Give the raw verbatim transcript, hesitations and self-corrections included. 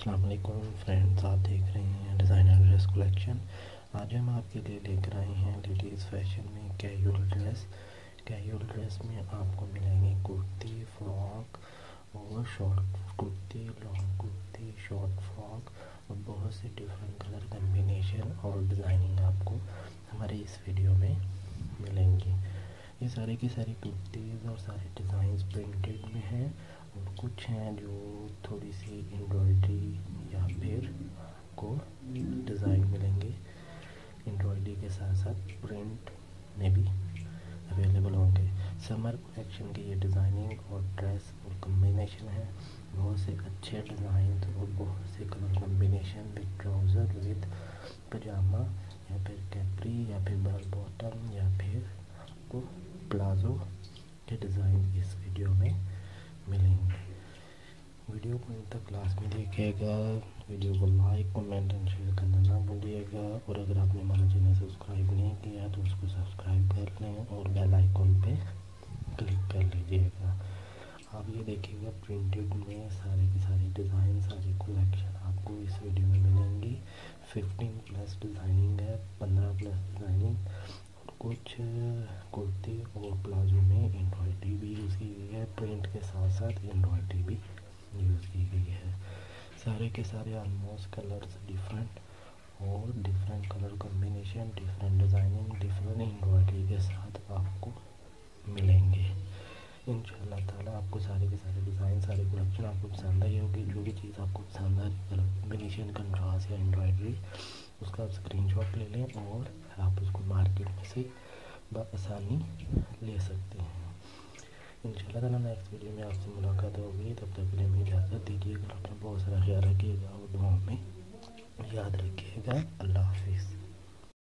السلام علیکم فرینڈز، آپ دیکھ رہے ہیں ڈیزائنر ڈریس کلیکشن۔ آج ہم آپ کے لیے لے کر آئے ہیں لیڈیز فیشن میں کیجول ڈریس۔ کیجول ڈریس میں آپ کو ملیں گے کرتی، فراک اور شارٹ کرتی، لانگ کرتی، شارٹ فراک اور بہت سے ڈفرینٹ کلر کمبینیشن اور ڈیزائننگ آپ کو ہمارے اس ویڈیو میں ملیں گی۔ یہ سارے کی ساری کرتیز اور سارے ڈیزائنز پرنٹڈ میں ہیں، اور کچھ ہیں جو تھوڑی سی امبرائڈری یا پھر کو ڈیزائن ملیں گے۔ امبرائڈری کے ساتھ ساتھ پرنٹ میں بھی اویلیبل ہوں گے۔ سمر کلیکشن کی یہ ڈیزائننگ اور ڈریس اور کمبینیشن ہے۔ بہت سے اچھے ڈیزائنز اور بہت سے colour combination with trouser, with پجامہ یا پھر کیپری یا پھر بال باٹم یا پھر آپ کو پلازو کے ڈیزائن اس ویڈیو میں ملیں گے۔ ویڈیو کو ان تک کلاس میں دیکھیے گا۔ ویڈیو کو لائک، کمنٹ اینڈ شیئر کرنا نہ بھولیے گا، اور اگر آپ نے ہمارا چینل سبسکرائب نہیں کیا تو اس کو سبسکرائب کر لیں اور بیل آئیکن پہ کلک کر لیجیے گا۔ آپ یہ دیکھیے گا پرنٹڈ میں سارے کی ساری ڈیزائن، ساری کلیکشن آپ کو اس ویڈیو میں ملیں گی۔ ففٹین پلس ڈیزائننگ ہے، پندرہ پلس ڈیزائننگ، اور کچھ کرتی اور پلازو میں امبرائڈری بھی یوز کی گئی ہے۔ پرنٹ کے ساتھ ساتھ امبرائڈری بھی یوز کی گئی ہے۔ سارے کے سارے آلموسٹ کلرز ڈفرینٹ اور different colour combination, different designing, different embroidery کے ساتھ آپ کو ملیں گے۔ انشاءاللہ تعالیٰ آپ کو سارے کے سارے ڈیزائن، سارے کلیکشن آپ کو پسند آئی ہوگی۔ جو بھی چیز آپ کو پسند آئی، کلر کمبینیشن، کنٹراسٹ یا امبرائڈری، اس کا آپ اسکرین شاٹ لے لیں اور آپ اس کو مارکیٹ میں سے بآسانی لے سکتے ہیں۔ انشاءاللہ تعالیٰ نیکسٹ ویڈیو میں آپ سے ملاقات ہوگی۔ تب تک کے لیے ہمیں اجازت دیجیے گا۔ اپنا بہت سارا خیال رکھیے گا اور دعاؤں میں یاد رکھیے گا۔ اللہ حافظ۔